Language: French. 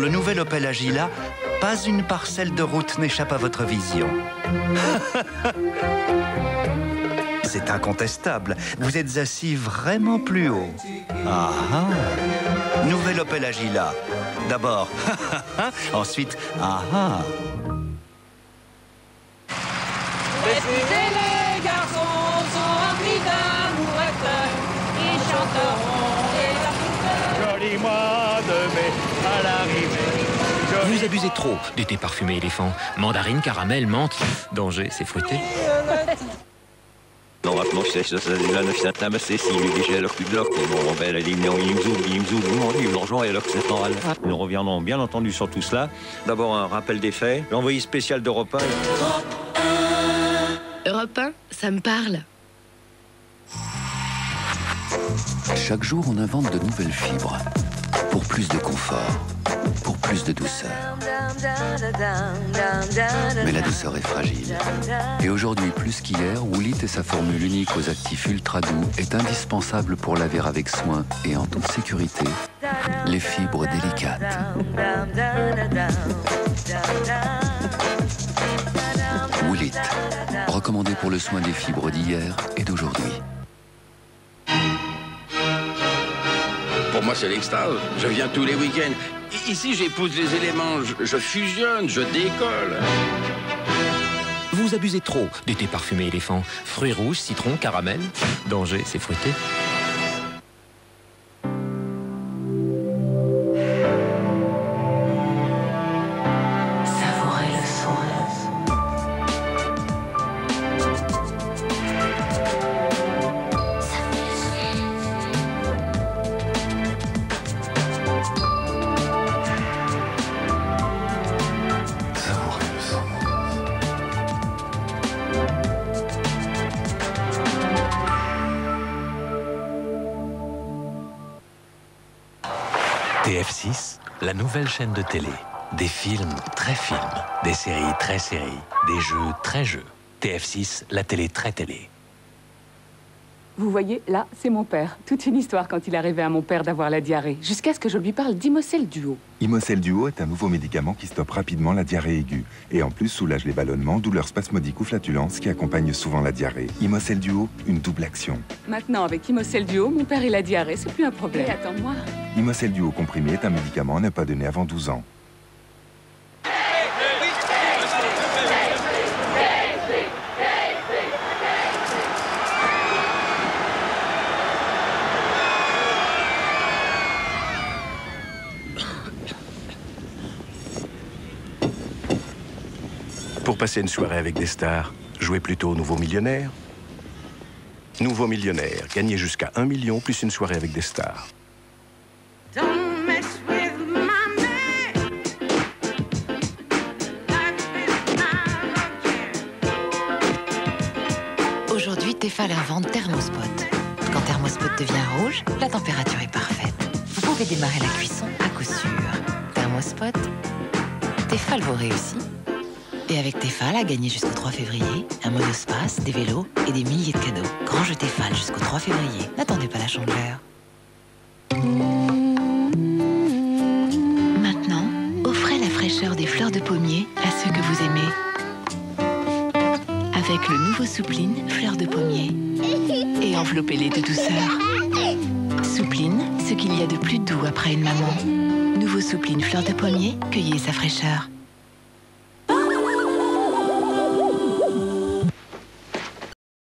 le nouvel Opel Agila, pas une parcelle de route n'échappe à votre vision. C'est incontestable. Vous êtes assis vraiment plus haut. Ah ah. Nouvel Opel Agila. D'abord, ensuite, ah ah. Les garçons sont remplis d'amourettes et chanteront des artistes. Joli mois de mai à l'arrivée. Vous abusez trop d'été parfumé éléphant. Mandarine, caramel, menthe. Danger, c'est fruité. Nous reviendrons bien entendu sur tout cela. D'abord un rappel des faits. L'envoyé spécial d'Europe 1. Europe 1, ça me parle. Chaque jour, on invente de nouvelles fibres pour plus de confort, pour plus de douceur. Mais la douceur est fragile. Et aujourd'hui, plus qu'hier, Woolit et sa formule unique aux actifs ultra doux est indispensable pour laver avec soin et en toute sécurité les fibres délicates. Woolit, recommandé pour le soin des fibres d'hier et d'aujourd'hui. Pour moi, c'est l'extase. Je viens tous les week-ends. Ici, j'épouse les éléments. Je fusionne, je décolle. Vous abusez trop d'été parfumé éléphant. Fruits rouges, citron, caramel. Danger, c'est fruité. Savourez le son. TF6, la nouvelle chaîne de télé. Des films très films, des séries très séries, des jeux très jeux. TF6, la télé très télé. Vous voyez, là, c'est mon père. Toute une histoire quand il arrivait à mon père d'avoir la diarrhée, jusqu'à ce que je lui parle d'Imocel Duo. Imocel Duo est un nouveau médicament qui stoppe rapidement la diarrhée aiguë et en plus soulage les ballonnements, douleurs spasmodiques ou flatulences qui accompagnent souvent la diarrhée. Imocel Duo, une double action. Maintenant, avec Imocel Duo, mon père et la diarrhée, c'est plus un problème. Et attends-moi. Imocel Duo comprimé est un médicament à ne pas donner avant 12 ans. Pour passer une soirée avec des stars, jouez plutôt au Nouveau Millionnaire. Nouveau Millionnaire, gagnez jusqu'à 1 million plus une soirée avec des stars. Aujourd'hui, Tefal invente Thermospot. Quand Thermospot devient rouge, la température est parfaite. Vous pouvez démarrer la cuisson à coup sûr. Thermospot, Tefal vous réussit. Et avec Tefal, à gagner jusqu'au 3 février, un monospace, des vélos et des milliers de cadeaux. Grand jeu Tefal jusqu'au 3 février. N'attendez pas la chandeleur. Maintenant, offrez la fraîcheur des fleurs de pommier à ceux que vous aimez. Avec le nouveau Soupline fleurs de pommier. Et enveloppez-les de douceur. Soupline, ce qu'il y a de plus doux après une maman. Nouveau Soupline fleurs de pommier, cueillez sa fraîcheur.